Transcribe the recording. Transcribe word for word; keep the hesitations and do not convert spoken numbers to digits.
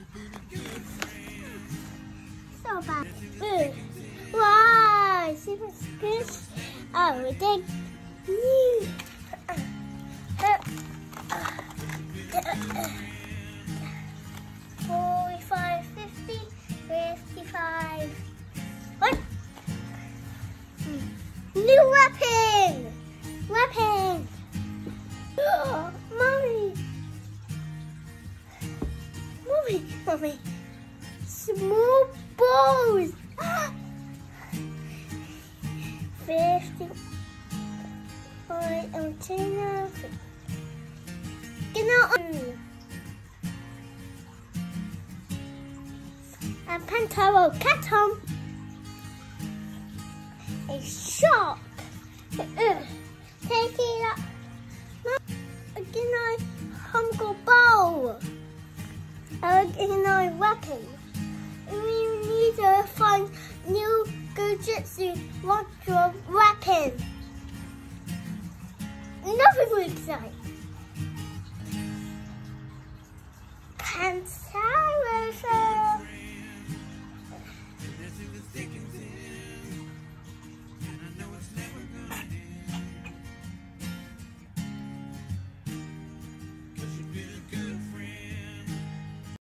So bad. Ooh. Wow, see what's good? Oh, we did. Forty-five, fifty, fifty-five. What? New weapon! Weapon! Oh, mommy! Mommy! Mommy! Small balls! Fifty. Alright, I'm turning now. Get out! And Pantaro, cat home. A shark. Uh, take it up. Again, I hunger bowl. Again, I weapon. We need to find new Gojutsu wardrobe weapon. Nothing will excite.